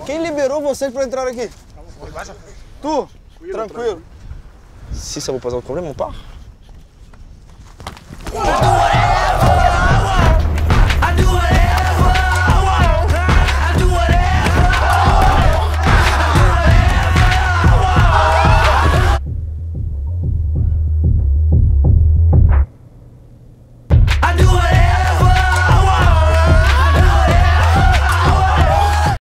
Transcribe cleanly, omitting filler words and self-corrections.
Quem liberou vocês pra entrar aqui? Tu? Tranquilo. Si ça vous pose un problème, on part.